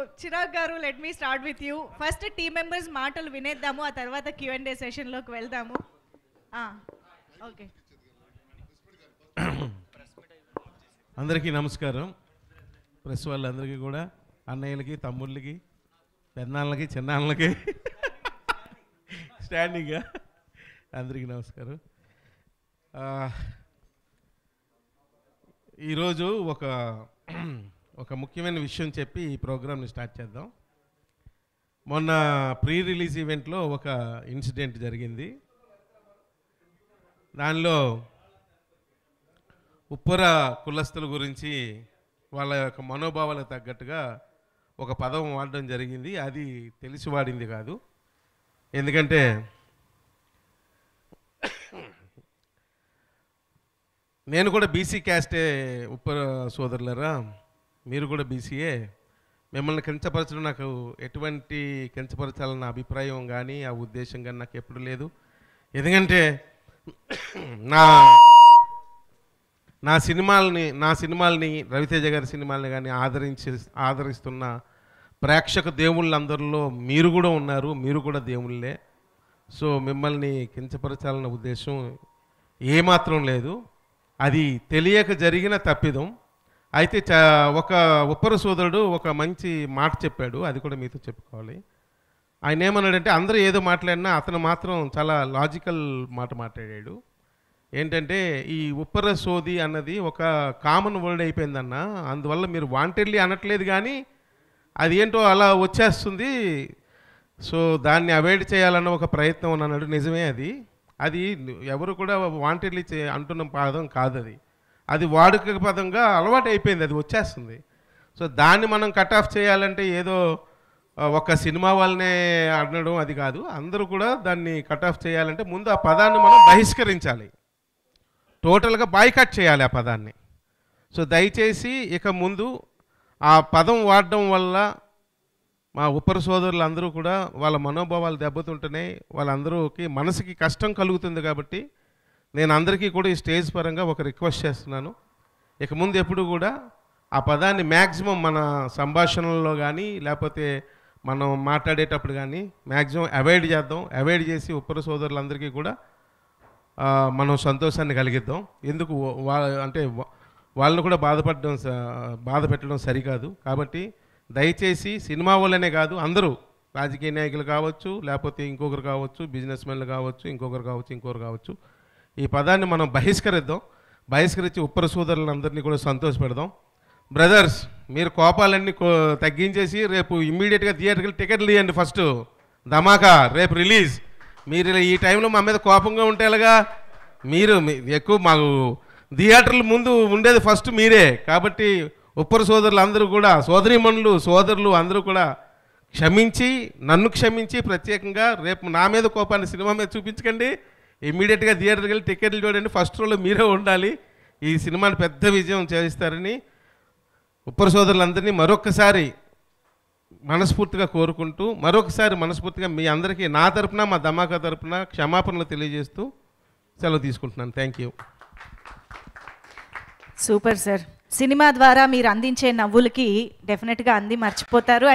చిరాగ్ గారు, let me start with you. First team members మాటలు వినేద్దాము, ఆ తర్వాత Q&A సెషన్లోకి వెళ్దాము. ఓకే. అందరికీ నమస్కారం. ప్రెస్ వాళ్ళందరికీ కూడా, అన్నయ్యలకి, తమ్ముళ్ళకి, పెద్దనాళ్ళకి, చిన్నాళ్ళకి, స్టాండింగ్గా అందరికీ నమస్కారం. ఈరోజు ఒక ముఖ్యమైన విషయం చెప్పి ఈ ప్రోగ్రామ్ని స్టార్ట్ చేద్దాం. మొన్న ప్రీ రిలీజ్ ఈవెంట్లో ఒక ఇన్సిడెంట్ జరిగింది. దానిలో ఉప్పర కులస్తుల గురించి వాళ్ళ యొక్క మనోభావాలకు తగ్గట్టుగా ఒక పదం వాడడం జరిగింది. అది తెలిసి వాడింది కాదు. ఎందుకంటే నేను కూడా బీసీ క్యాస్టే. ఉప్పర సోదరులరా, మీరు కూడా బీసీయే. మిమ్మల్ని కించపరచడం నాకు ఎటువంటి కించపరచాలన్న అభిప్రాయం కానీ ఆ ఉద్దేశం కానీ నాకు ఎప్పుడు లేదు. ఎందుకంటే నా సినిమాల్ని రవితేజ గారి సినిమాల్ని కానీ ఆదరిస్తున్న ప్రేక్షక దేవుళ్ళందరిలో మీరు కూడా ఉన్నారు. మీరు కూడా దేవుళ్ళే. సో మిమ్మల్ని కించపరచాలన్న ఉద్దేశం ఏమాత్రం లేదు. అది తెలియక జరిగిన తప్పిదం. అయితే ఒక ఉప్పర సోదరుడు ఒక మంచి మాట చెప్పాడు, అది కూడా మీతో చెప్పుకోవాలి. ఆయన ఏమన్నాడంటే, అందరూ ఏదో మాట్లాడినా అతను మాత్రం చాలా లాజికల్ మాట మాట్లాడాడు. ఏంటంటే, ఈ ఉప్పర సోది అన్నది ఒక కామన్ వర్డ్ అయిపోయిందన్న. అందువల్ల మీరు వాంటెడ్లీ అనట్లేదు, కానీ అది ఏంటో అలా వచ్చేస్తుంది. సో దాన్ని అవాయిడ్ చేయాలన్న ఒక ప్రయత్నం అన్నాడు. నిజమే, అది ఎవరు కూడా వాంటెడ్లీ అంటున్న పదం కాదు. అది వాడుక పదంగా అలవాటు అయిపోయింది, అది వచ్చేస్తుంది. సో దాన్ని మనం కట్ ఆఫ్ చేయాలంటే ఏదో ఒక సినిమా వాళ్ళనే అనడం అది కాదు. అందరూ కూడా దాన్ని కట్ ఆఫ్ చేయాలంటే ముందు ఆ పదాన్ని మనం బహిష్కరించాలి, టోటల్గా బాయ్కాట్ చేయాలి ఆ పదాన్ని. సో దయచేసి ఇక ముందు ఆ పదం వాడడం వల్ల మా ఉప్పర సోదరులు అందరూ కూడా వాళ్ళ మనోభావాలు దెబ్బతుంటున్నాయి, వాళ్ళందరూకి మనసుకి కష్టం కలుగుతుంది. కాబట్టి నేను అందరికీ కూడా ఈ స్టేజ్ పరంగా ఒక రిక్వెస్ట్ చేస్తున్నాను. ఇక ముందు ఎప్పుడు కూడా ఆ పదాన్ని మ్యాక్సిమం మన సంభాషణల్లో కానీ లేకపోతే మనం మాట్లాడేటప్పుడు కానీ మ్యాక్సిమం అవాయిడ్ చేద్దాం. అవాయిడ్ చేసి ఉప్పర సోదరులందరికీ కూడా మనం సంతోషాన్ని కలిగిద్దాం. ఎందుకు అంటే వాళ్ళని కూడా బాధ పెట్టడం సరికాదు. కాబట్టి దయచేసి సినిమా వాళ్ళనే కాదు, అందరూ రాజకీయ నాయకులు కావచ్చు, లేకపోతే ఇంకొకరు కావచ్చు, బిజినెస్ మెన్లు కావచ్చు, ఇంకొకరు కావచ్చు, ఈ పదాన్ని మనం బహిష్కరించి ఉప్పర సోదరులందరినీ కూడా సంతోషపెడదాం. బ్రదర్స్, మీరు కోపాలన్నీ తగ్గించేసి రేపు ఇమ్మీడియట్గా థియేటర్కి టికెట్లు తీయండి. ఫస్ట్ ధమాకా రేపు రిలీజ్. మీరు ఈ టైంలో మా మీద కోపంగా ఉంటేలాగా, మీరు ఎక్కువ మాకు థియేటర్ల ముందు ఉండేది ఫస్ట్ మీరే. కాబట్టి ఉప్పర సోదరులు అందరూ కూడా, సోదరీమణులు, సోదరులు అందరూ కూడా నన్ను క్షమించి ప్రత్యేకంగా రేపు నా మీద కోపాన్ని సినిమా మీద చూపించకండి. ఇమ్మీడియట్గా థియేటర్కి వెళ్ళి టికెట్లు చూడండి. ఫస్ట్ రోలో మీరే ఉండాలి. ఈ సినిమాని పెద్ద విజయం చేస్తారని ఉప్పర సోదరులందరినీ మరొకసారి మనస్ఫూర్తిగా కోరుకుంటూ, మనస్ఫూర్తిగా మీ అందరికీ నా తరపున, మా ధమాకా తరపున క్షమాపణలు తెలియజేస్తూ సెలవు తీసుకుంటున్నాను. Thank you. Super sir. సినిమా ద్వారా మీరు అందించే నవ్వులకి డెఫినెట్గా మర్చిపోతారు.